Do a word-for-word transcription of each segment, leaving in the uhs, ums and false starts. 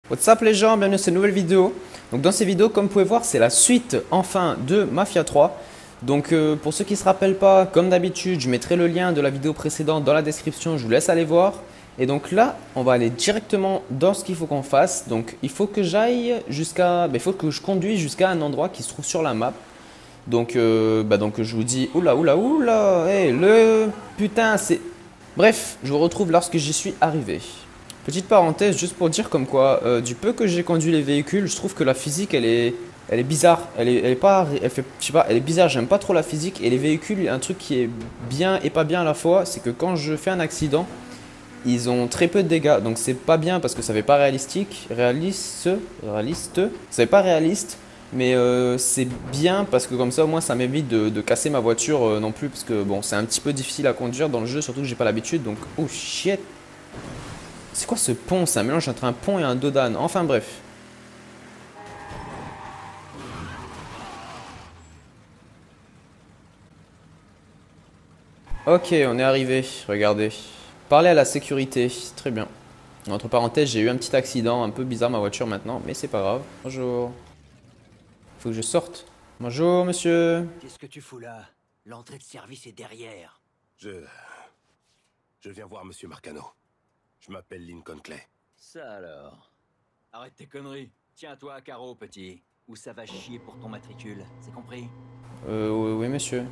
What's up les gens, bienvenue dans cette nouvelle vidéo. Donc dans ces vidéos, comme vous pouvez voir, c'est la suite enfin de Mafia trois. Donc euh, pour ceux qui ne se rappellent pas, comme d'habitude, je mettrai le lien de la vidéo précédente dans la description, je vous laisse aller voir. Et donc là, on va aller directement dans ce qu'il faut qu'on fasse. Donc il faut que j'aille jusqu'à, bah, il faut que je conduise jusqu'à un endroit qui se trouve sur la map. Donc, euh, bah, donc je vous dis, oula oula oula, hey, le putain c'est... Bref, je vous retrouve lorsque j'y suis arrivé. Petite parenthèse, juste pour dire comme quoi, euh, du peu que j'ai conduit les véhicules, je trouve que la physique, elle est, elle est bizarre. Elle est, elle est pas, elle fait, je sais pas, elle est bizarre. J'aime pas trop la physique. Et les véhicules, un truc qui est bien et pas bien à la fois, c'est que quand je fais un accident, ils ont très peu de dégâts. Donc c'est pas bien parce que ça fait pas réalistique, réaliste, réaliste. Ça fait pas réaliste, mais euh, c'est bien parce que comme ça, au moins, ça m'évite de, de casser ma voiture euh, non plus, parce que bon, c'est un petit peu difficile à conduire dans le jeu, surtout que j'ai pas l'habitude. Donc, oh shit. C'est quoi ce pont? C'est un mélange entre un pont et un dos d'âne. Enfin bref. Ok, on est arrivé. Regardez. Parler à la sécurité. Très bien. Entre parenthèses, j'ai eu un petit accident un peu bizarre ma voiture maintenant, mais c'est pas grave. Bonjour. Faut que je sorte. Bonjour monsieur. Qu'est-ce que tu fous là? L'entrée de service est derrière. Je... Je viens voir Monsieur Marcano. Je m'appelle Lincoln Clay. Ça alors. Arrête tes conneries. Tiens-toi à carreau, petit. Ou ça va chier pour ton matricule. C'est compris? Euh, oui, oui monsieur.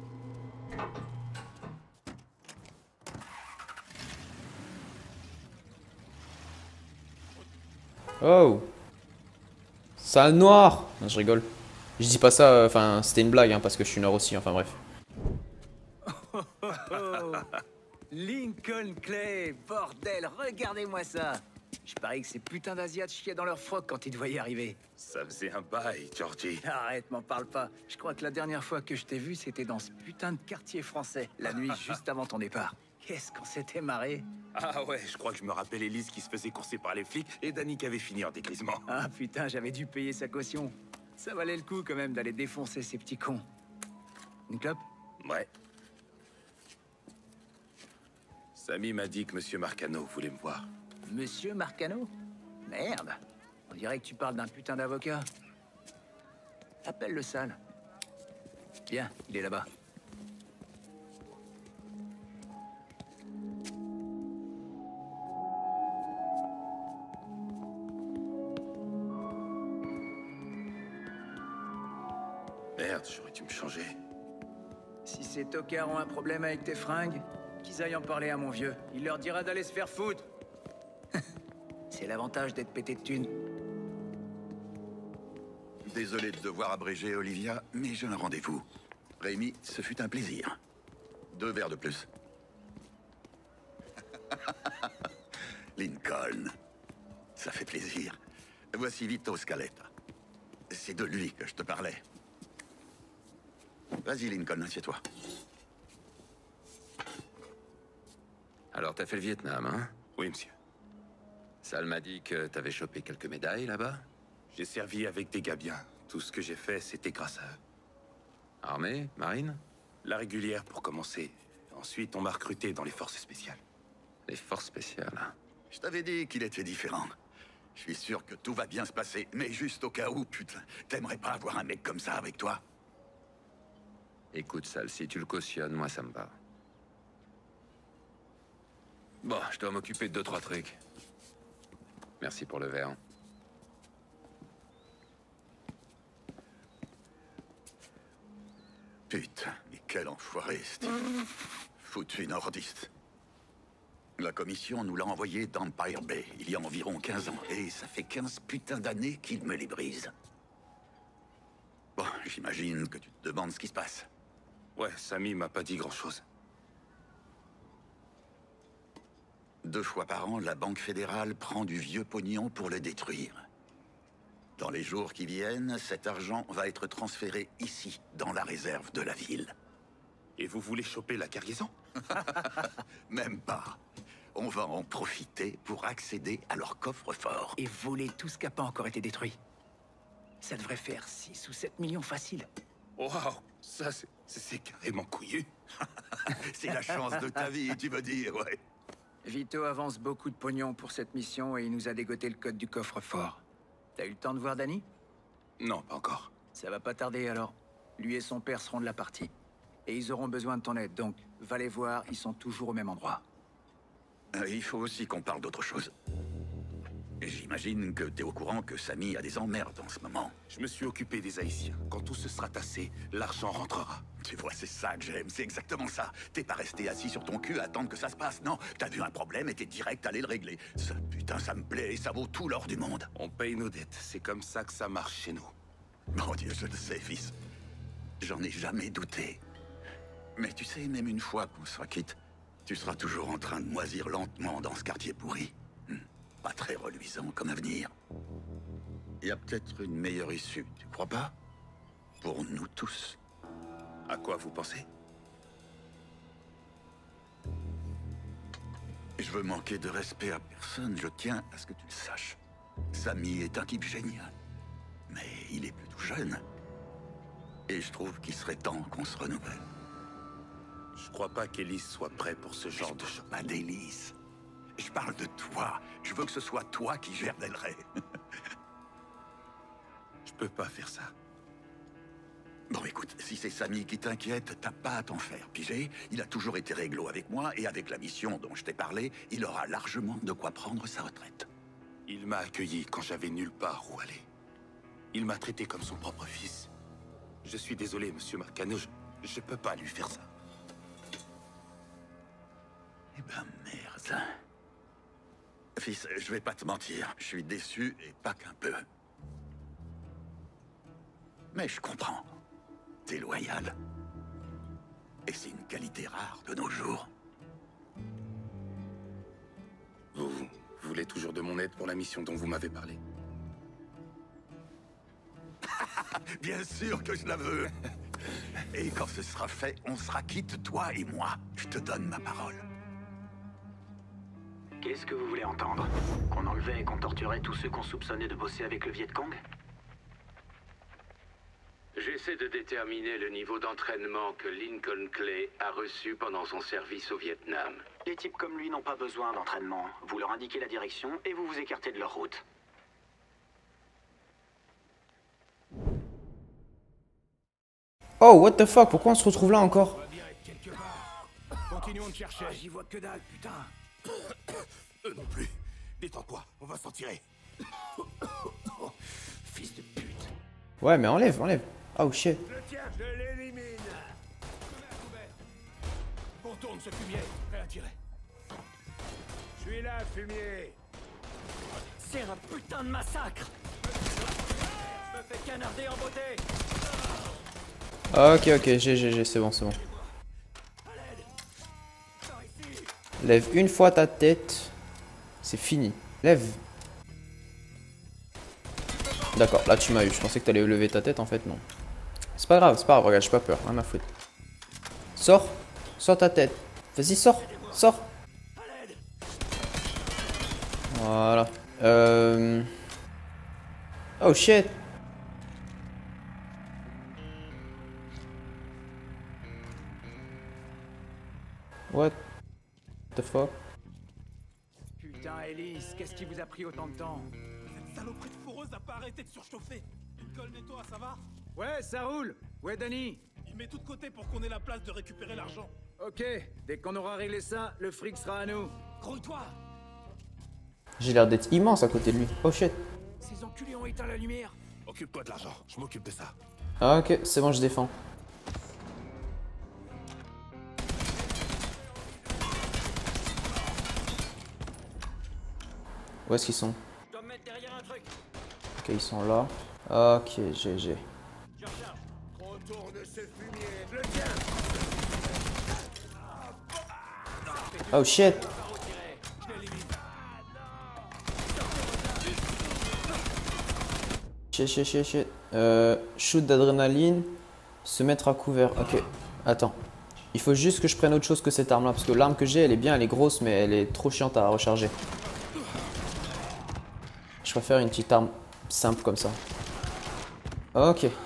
Oh. Sale noir. Non, je rigole. Je dis pas ça, enfin c'était une blague hein, parce que je suis noir aussi, enfin bref. Oh, oh, oh. Lincoln Clay, bordel, regardez-moi ça. Je parie que ces putains d'Asiates chiaient dans leur froc quand ils te voyaient arriver. Ça faisait un bail, Georgie. Arrête, m'en parle pas. Je crois que la dernière fois que je t'ai vu, c'était dans ce putain de quartier français, la nuit juste avant ton départ. Qu'est-ce qu'on s'était marré? Ah ouais, je crois que je me rappelle Elise qui se faisait courser par les flics et Danny qui avait fini en dégrisement. Ah putain, j'avais dû payer sa caution. Ça valait le coup quand même d'aller défoncer ces petits cons. Une clope? Ouais. Samy m'a dit que Monsieur Marcano voulait me voir. Monsieur Marcano? Merde. On dirait que tu parles d'un putain d'avocat. Appelle le sale. Viens, il est là-bas. Merde, j'aurais dû me changer. Si ces tocards ont un problème avec tes fringues, qu'ils aillent en parler à mon vieux. Il leur dira d'aller se faire foutre. C'est l'avantage d'être pété de thunes. Désolé de devoir abréger Olivia, mais j'ai un rendez-vous. Rémi, ce fut un plaisir. Deux verres de plus. Lincoln. Ça fait plaisir. Voici Vito Scaletta. C'est de lui que je te parlais. Vas-y, Lincoln, assieds-toi. Alors, t'as fait le Vietnam, hein? Oui, monsieur. Sal m'a dit que t'avais chopé quelques médailles là-bas. J'ai servi avec des gars bien. Tout ce que j'ai fait, c'était grâce à eux. Armée? Marine? La régulière pour commencer. Ensuite, on m'a recruté dans les forces spéciales. Les forces spéciales. Je t'avais dit qu'il était différent. Je suis sûr que tout va bien se passer, mais juste au cas où, putain, t'aimerais pas avoir un mec comme ça avec toi? Écoute, Sal, si tu le cautionnes, moi ça me va. Bon, je dois m'occuper de deux, trois trucs. Merci pour le verre. Putain, mais quel enfoiré, Steve. Foutu nordiste. La commission nous l'a envoyé d'Empire Bay, il y a environ quinze ans. Et ça fait quinze putains d'années qu'il me les brise. Bon, j'imagine que tu te demandes ce qui se passe. Ouais, Samy m'a pas dit grand-chose. Deux fois par an, la Banque fédérale prend du vieux pognon pour le détruire. Dans les jours qui viennent, cet argent va être transféré ici, dans la réserve de la ville. Et vous voulez choper la cargaison? Même pas. On va en profiter pour accéder à leur coffre-fort. Et voler tout ce qui n'a pas encore été détruit. Ça devrait faire six ou sept millions facile. Waouh, ça c'est carrément couillu. C'est la chance de ta vie, tu veux dire, ouais. Vito avance beaucoup de pognon pour cette mission et il nous a dégoté le code du coffre-fort. T'as eu le temps de voir Danny? Non, pas encore. Ça va pas tarder alors. Lui et son père seront de la partie. Et ils auront besoin de ton aide, donc va les voir, ils sont toujours au même endroit. Euh, il faut aussi qu'on parle d'autre chose. J'imagine que t'es au courant que Samy a des emmerdes en ce moment. Je me suis occupé des Haïtiens. Quand tout se sera tassé, l'argent rentrera. Tu vois, c'est ça que j'aime, c'est exactement ça. T'es pas resté assis sur ton cul à attendre que ça se passe, non. T'as vu un problème et t'es direct allé le régler. Ça, putain, ça me plaît et ça vaut tout l'or du monde. On paye nos dettes. C'est comme ça que ça marche chez nous. Mon Dieu, je le sais, fils. J'en ai jamais douté. Mais tu sais, même une fois qu'on sera quitte, tu seras toujours en train de moisir lentement dans ce quartier pourri. Hmm. Pas très reluisant comme avenir. Il y a peut-être une meilleure issue, tu crois pas? Pour nous tous. À quoi vous pensez? Je veux manquer de respect à personne, je tiens à ce que tu le saches. Samy est un type génial. Mais il est plutôt jeune. Et je trouve qu'il serait temps qu'on se renouvelle. Je crois pas qu'Ellis soit prêt pour ce genre de choses. Pas d'Ellis. Je parle de toi. Je veux que ce soit toi qui gères Del Rey. Je peux pas faire ça. Bon, écoute, si c'est Samy qui t'inquiète, t'as pas à t'en faire, pigé. Il a toujours été réglo avec moi, et avec la mission dont je t'ai parlé, il aura largement de quoi prendre sa retraite. Il m'a accueilli quand j'avais nulle part où aller. Il m'a traité comme son propre fils. Je suis désolé, monsieur Marcano, je, je peux pas lui faire ça. Eh ben, merde. Fils, je vais pas te mentir, je suis déçu et pas qu'un peu. Mais je comprends. T'es loyal. Et c'est une qualité rare de nos jours. Vous, vous voulez toujours de mon aide pour la mission dont vous m'avez parlé? Bien sûr que je la veux. Et quand ce sera fait, on sera quitte, toi et moi. Je te donne ma parole. Qu'est-ce que vous voulez entendre? Qu'on enlevait et qu'on torturait tous ceux qu'on soupçonnait de bosser avec le Viet Cong? J'essaie de déterminer le niveau d'entraînement que Lincoln Clay a reçu pendant son service au Vietnam. Les types comme lui n'ont pas besoin d'entraînement. Vous leur indiquez la direction et vous vous écartez de leur route. Oh, what the fuck, pourquoi on se retrouve là encore? Continuons de chercher. Ah, j'y vois que dalle, putain. Eux non plus. Détends-toi, on va s'en tirer. Fils de pute. Ouais, mais enlève, enlève. Oh shit. Le tien, je l'élimine. Contourne ce fumier, prêt à tirer. Je suis là, fumier. C'est un putain de massacre! Je me fais canarder en beauté! Ok, ok, j'ai, j'ai, j'ai, c'est bon, c'est bon. Lève une fois ta tête. C'est fini. Lève. D'accord, là tu m'as eu. Je pensais que t'allais lever ta tête, en fait, non. C'est pas grave, c'est pas grave, regarde, j'ai pas peur. Rien à foutre. Sors. Sors ta tête. Vas-y, sors. Sors. Voilà. Euh... Oh shit. What the fuck? Putain, Ellis, qu'est-ce qui vous a pris autant de temps? Cette saloperie de fourreuse a pas arrêté de surchauffer. Lincoln et toi, ça va? Ouais, ça roule. Ouais, Danny. Il met tout de côté pour qu'on ait la place de récupérer l'argent. Ok, dès qu'on aura réglé ça, le fric sera à nous. Grouille-toi! J'ai l'air d'être immense à côté de lui. Oh shit. Ces enculés ont éteint la lumière. Occupe-toi de l'argent, je m'occupe de ça. Ah, ok, c'est bon, je défends. Où est-ce qu'ils sont? Je dois me mettre derrière un truc. Ok, ils sont là. Ok, G G. Je recharge. Retourne ce fumier, je le tiens! Oh shit. Shit, shit, shit, shit. Euh, shoot d'adrénaline. Se mettre à couvert. Ok, attends. Il faut juste que je prenne autre chose que cette arme là. Parce que l'arme que j'ai, elle est bien, elle est grosse, mais elle est trop chiante à recharger. Je préfère une petite arme simple comme ça. Ok. Il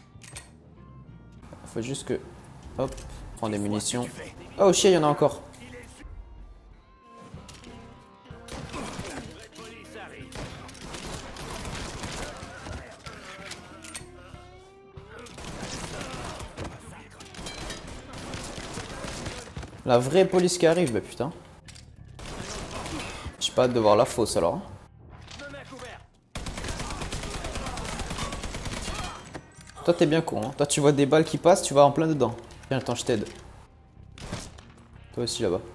faut juste que... Hop, prendre des munitions. Oh shit, il y en a encore. La vraie police qui arrive, bah putain. J'ai pas hâte de voir la fausse alors. Toi t'es bien con, hein. Toi tu vois des balles qui passent, tu vas en plein dedans. Viens, attends, je t'aide. Toi aussi là-bas.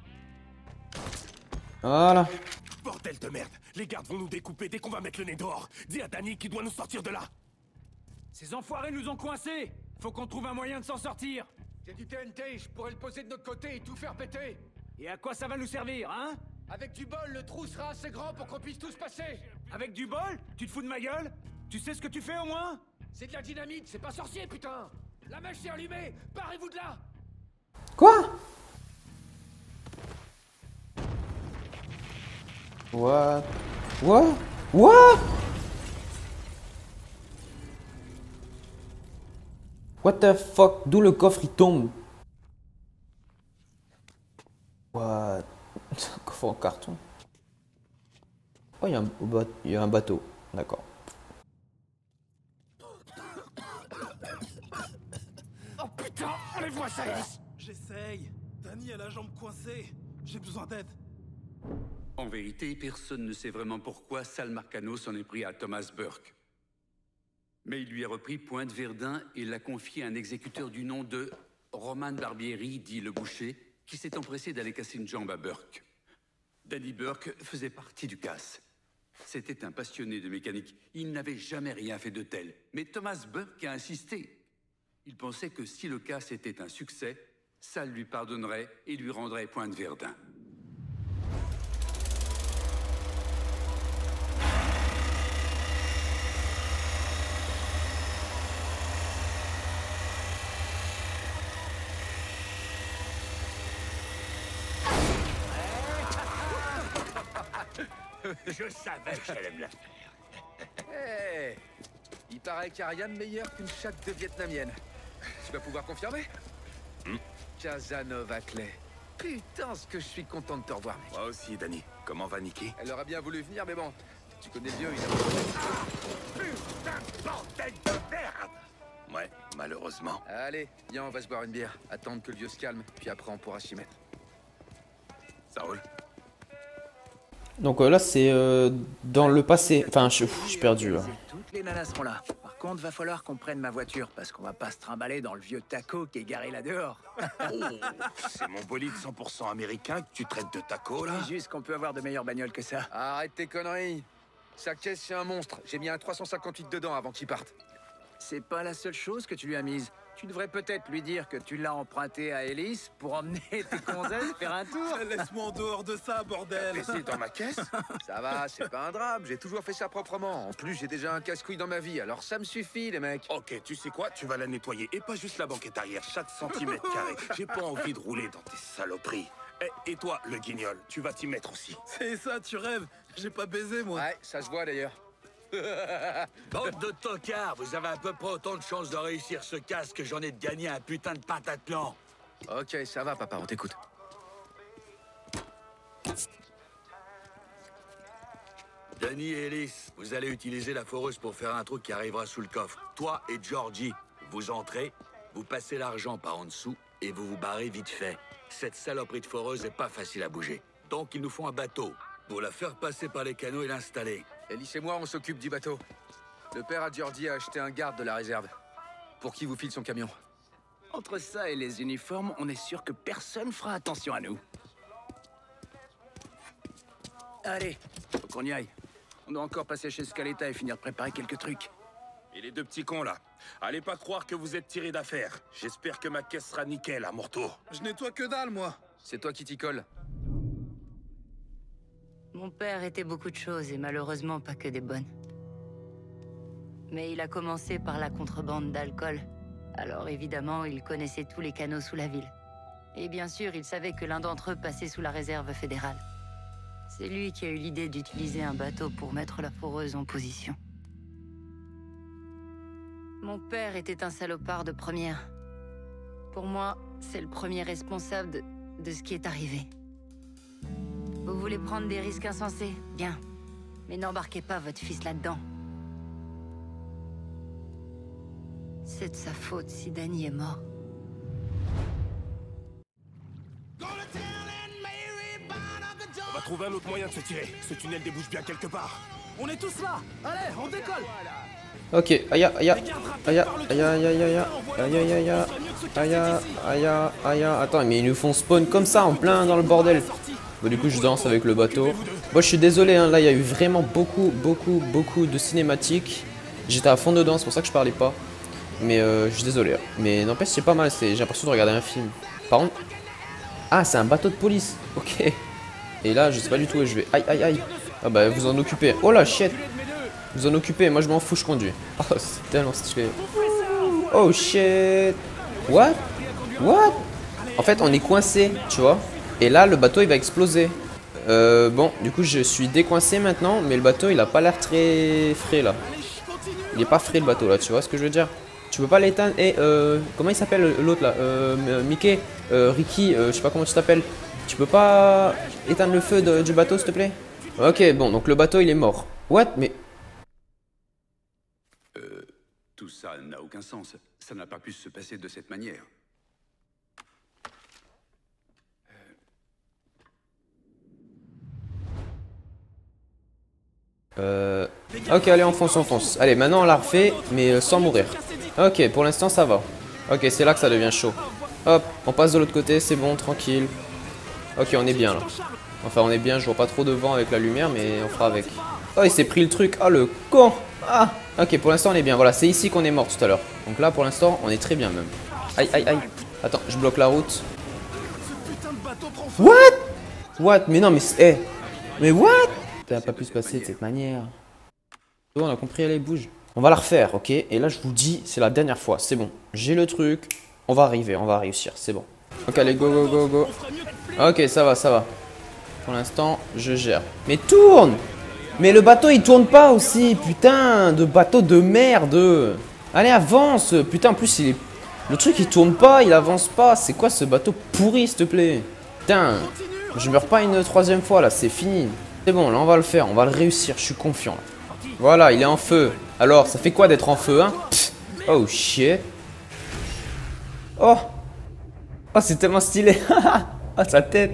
Voilà. Bordel de merde! Les gardes vont nous découper dès qu'on va mettre le nez dehors. Dis à Danny qu'il doit nous sortir de là. Ces enfoirés nous ont coincés. Faut qu'on trouve un moyen de s'en sortir. J'ai du T N T, je pourrais le poser de notre côté et tout faire péter. Et à quoi ça va nous servir, hein? Avec du bol, le trou sera assez grand pour qu'on puisse tous passer. Avec du bol? Tu te fous de ma gueule? Tu sais ce que tu fais au moins? C'est de la dynamite, c'est pas sorcier, putain. La mèche est allumée, barrez-vous de là. Quoi? What? What? What? What the fuck? D'où le coffre il tombe? What? C'est un coffre en carton. Oh, il y a un, il y a un bateau. D'accord. Oh putain! Enlève-moi ça, Alice! J'essaye. Danny a la jambe coincée. J'ai besoin d'aide. En vérité, personne ne sait vraiment pourquoi Sal Marcano s'en est pris à Thomas Burke. Mais il lui a repris Pointe-Verdun et l'a confié à un exécuteur du nom de Roman Barbieri, dit le boucher, qui s'est empressé d'aller casser une jambe à Burke. Danny Burke faisait partie du casse. C'était un passionné de mécanique. Il n'avait jamais rien fait de tel. Mais Thomas Burke a insisté. Il pensait que si le casse était un succès, Sal lui pardonnerait et lui rendrait Pointe-Verdun. Je savais que j'allais me la faire. Hé, il paraît qu'il n'y a rien de meilleur qu'une chatte de vietnamienne. Tu vas pouvoir confirmer? Hmm. Casanova Clay. Putain, ce que je suis content de te revoir, mec. Moi aussi, Danny. Comment va Nikki? Elle aurait bien voulu venir, mais bon, tu connais le vieux, il a... Putain, bordel de merde! Ouais, malheureusement. Allez, viens, on va se boire une bière. Attendre que le vieux se calme, puis après on pourra s'y mettre. Ça roule? Donc euh, là c'est euh, dans le passé. Enfin je je suis perdu là. Toutes les nanas seront là. Par contre, va falloir qu'on prenne ma voiture, parce qu'on va pas se trimballer dans le vieux taco qui est garé là dehors. Oh, c'est mon bolide cent pour cent américain que tu traites de taco, là? Dis juste qu'on peut avoir de meilleures bagnoles que ça. Arrête tes conneries. Sa caisse, c'est un monstre. J'ai mis un trois cent cinquante-huit dedans avant qu'il parte. C'est pas la seule chose que tu lui as mise. Tu devrais peut-être lui dire que tu l'as emprunté à Ellis pour emmener tes gonzesses faire un tour. Laisse-moi en dehors de ça, bordel! Mais c'est dans ma caisse? Ça va, c'est pas un drame. J'ai toujours fait ça proprement. En plus, j'ai déjà un casse-couille dans ma vie, alors ça me suffit, les mecs. Ok, tu sais quoi? Tu vas la nettoyer. Et pas juste la banquette arrière, chaque centimètre carré. J'ai pas envie de rouler dans tes saloperies. Et, et toi, le guignol, tu vas t'y mettre aussi. C'est ça, tu rêves? J'ai pas baisé, moi. Ouais, ça se voit d'ailleurs. Bande de tocards, vous avez à peu près autant de chances de réussir ce casse que j'en ai de gagner un putain de pentathlon. Ok, ça va, papa, on t'écoute. Danny et Ellis, vous allez utiliser la foreuse pour faire un truc qui arrivera sous le coffre. Toi et Georgie, vous entrez, vous passez l'argent par en dessous et vous vous barrez vite fait. Cette saloperie de foreuse est pas facile à bouger. Donc il nous faut un bateau pour la faire passer par les canaux et l'installer. Ellis et moi, on s'occupe du bateau. Le père à Georgie a acheté un garde de la réserve. Pour qui vous file son camion. Entre ça et les uniformes, on est sûr que personne fera attention à nous. Allez, faut qu'on y aille. On doit encore passer chez Scaletta et finir de préparer quelques trucs. Et les deux petits cons, là, allez pas croire que vous êtes tirés d'affaire. J'espère que ma caisse sera nickel à mon retour. Je nettoie que dalle, moi. C'est toi qui t'y colle. Mon père était beaucoup de choses et malheureusement pas que des bonnes. Mais il a commencé par la contrebande d'alcool. Alors évidemment, il connaissait tous les canaux sous la ville. Et bien sûr, il savait que l'un d'entre eux passait sous la réserve fédérale. C'est lui qui a eu l'idée d'utiliser un bateau pour mettre la foreuse en position. Mon père était un salopard de première. Pour moi, c'est le premier responsable de, de ce qui est arrivé. Vous voulez prendre des risques insensés? Bien. Mais n'embarquez pas votre fils là-dedans. C'est de sa faute si Danny est mort. trouver un autre moyen de se tirer. Ce tunnel débouche bien quelque part. On est tous là. Allez, on décolle. Ok, aïe aïe aïe aïe aïe aïe aïe aïe aïe aïe aïe aïe aïe aïe aïe. Attends, mais ils nous font spawn comme ça en plein dans le bordel. Bon, du coup je danse avec le bateau. Moi je suis désolé, hein, là il y a eu vraiment beaucoup beaucoup beaucoup de cinématiques. J'étais à fond dedans, c'est pour ça que je parlais pas. Mais euh, je suis désolé. Hein. Mais n'empêche c'est pas mal, j'ai l'impression de regarder un film. Par contre... Ah, c'est un bateau de police. Ok. Et là je sais pas du tout où je vais. Aïe aïe aïe. Ah bah vous en occupez. Oh la shit. Vous en occupez, moi je m'en fous, je conduis. Oh, c'est tellement stylé. Oh shit. What? What? En fait, on est coincé, tu vois. Et là, le bateau il va exploser. Euh, bon, du coup, je suis décoincé maintenant, mais le bateau il a pas l'air très frais là. Il est pas frais le bateau là, tu vois ce que je veux dire? Tu peux pas l'éteindre. Et euh, comment il s'appelle l'autre là? euh, Mickey, euh, Ricky, euh, je sais pas comment tu t'appelles. Tu peux pas éteindre le feu de, du bateau, s'il te plaît? Ok, bon, donc le bateau il est mort. What? Mais. Tout ça n'a aucun sens. Ça n'a pas pu se passer de cette manière. Euh... Ok, allez, on fonce, on fonce. Allez, maintenant on l'a refait, mais euh, sans mourir. Ok, pour l'instant ça va. Ok, c'est là que ça devient chaud. Hop, on passe de l'autre côté, c'est bon, tranquille. Ok, on est bien là. Enfin, on est bien, je vois pas trop de vent avec la lumière, mais on fera avec. Oh, il s'est pris le truc. Ah, le con. Ah. Ok, pour l'instant on est bien. Voilà, c'est ici qu'on est mort tout à l'heure. Donc là, pour l'instant, on est très bien même. Aïe, aïe, aïe. Attends, je bloque la route. What? What? Mais non, mais... Eh. Mais what? Ça n'a pas pu se passer de cette manière. Bon, on a compris, allez, bouge. On va la refaire, ok? Et là, je vous dis, c'est la dernière fois. C'est bon. J'ai le truc. On va arriver, on va réussir. C'est bon. Ok, allez, go, go, go, go. Ok, ça va, ça va. Pour l'instant, je gère. Mais tourne! Mais le bateau, il tourne pas aussi. Putain, de bateau de merde. Allez, avance. Putain, en plus, il est... Le truc, il tourne pas, il avance pas. C'est quoi ce bateau pourri, s'il te plaît? Putain, je meurs pas une troisième fois, là. C'est fini. C'est bon, là, on va le faire. On va le réussir. Je suis confiant, là. Voilà, il est en feu. Alors, ça fait quoi d'être en feu, hein? Pff. Oh, shit. Oh. Oh, c'est tellement stylé. Oh, sa tête.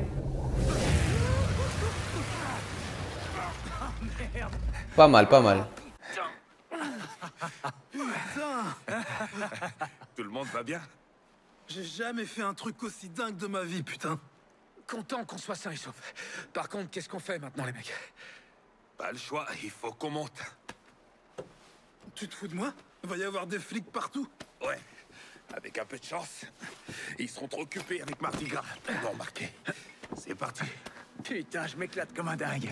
Pas mal, pas mal. Tout le monde va bien? J'ai jamais fait un truc aussi dingue de ma vie, putain. Content qu'on soit sain et sauf. Par contre, qu'est-ce qu'on fait maintenant, les mecs? Pas le choix, il faut qu'on monte. Tu te fous de moi? Va y avoir des flics partout. Ouais, avec un peu de chance. Ils seront trop occupés avec Mardi Gras. Bon, remarqué. C'est parti. Putain, je m'éclate comme un dingue.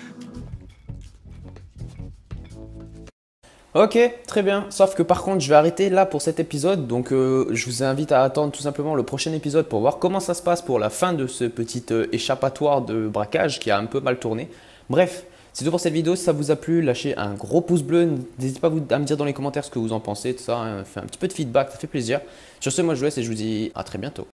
Ok, très bien. Sauf que par contre, je vais arrêter là pour cet épisode. Donc, euh, je vous invite à attendre tout simplement le prochain épisode pour voir comment ça se passe pour la fin de ce petit euh, échappatoire de braquage qui a un peu mal tourné. Bref, c'est tout pour cette vidéo. Si ça vous a plu, lâchez un gros pouce bleu. N'hésitez pas à, vous, à me dire dans les commentaires ce que vous en pensez. Tout ça, hein. Fait un petit peu de feedback, ça fait plaisir. Sur ce, moi je vous laisse et je vous dis à très bientôt.